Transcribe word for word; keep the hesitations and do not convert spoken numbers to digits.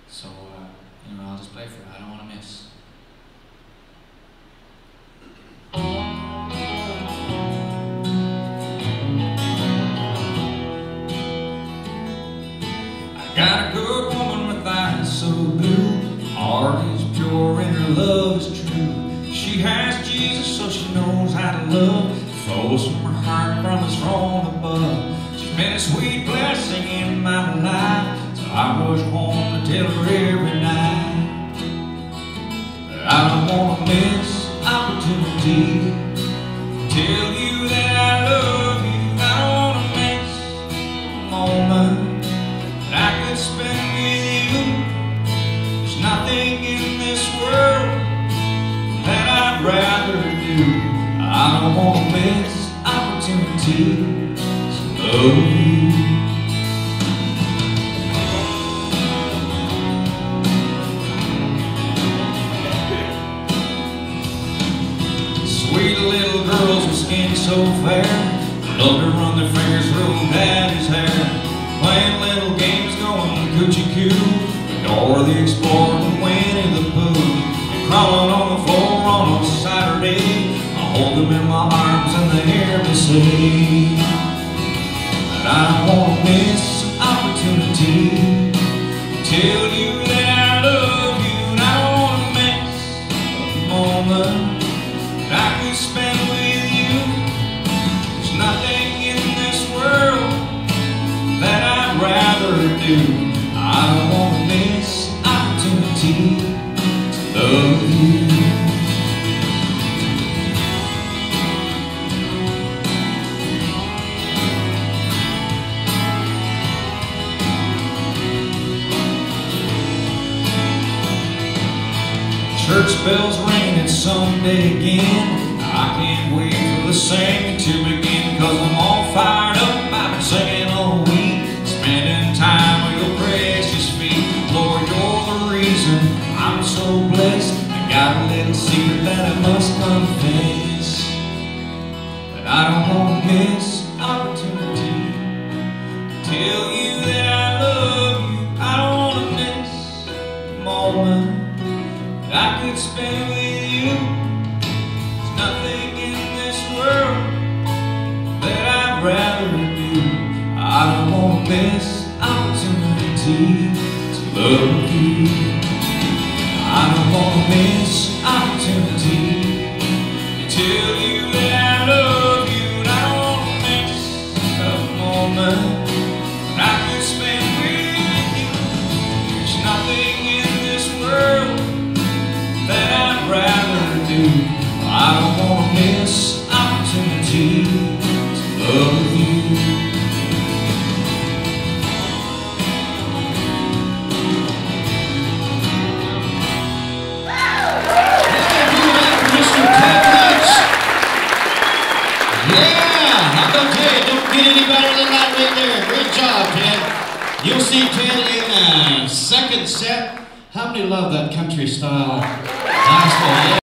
So, uh, anyway, I'll just play for you. I don't want to miss. I got a good woman with eyes so blue, heart is pure and her love is true. She has Jesus, so she knows how to love. Flows from her heart from the throne above. She's been a sweet blessing in my life, so I rush home to tell her every night that I don't want to miss opportunity to tell you that I love you. I don't want to miss a moment that I could spend with you. There's nothing in this world that I'd rather do. I don't want to miss opportunity to love you. Sweet little girls with skin so fair, love to run their fingers through daddy's hair, playing little games going coochie-coo, Dora the Explorer and Winnie the Pooh, crawling on the floor on a Saturday. Hold them in my arms and they hear me say that I don't want to miss an opportunity to tell you that I love you. And I don't want to miss a moment that I could spend with you. There's nothing in this world that I'd rather do. I don't want to miss an opportunity to love you. Church bells ring, it's Sunday again. I can't wait for the singing to begin, cause I'm all fired up. I've been singing all week, spending time with your precious feet. Lord, you're the reason I'm so blessed. I got a little secret that I must confess, that I don't want to miss opportunity to tell you that I love you. I don't want to miss a moment I could spend with you. There's nothing in this world that I'd rather do. I don't want to miss opportunity to love you. I don't want to miss opportunity to tell you that I love you. And I don't want to miss a moment that I could spend with you. There's nothing in this world that I'd rather do. I don't want to miss opportunity to love you. Mister Lynch. Yeah, I'm gonna tell you, don't get any better than that right there. Great job, Ted. You'll see Ted in the second set. How many love that country style gospel?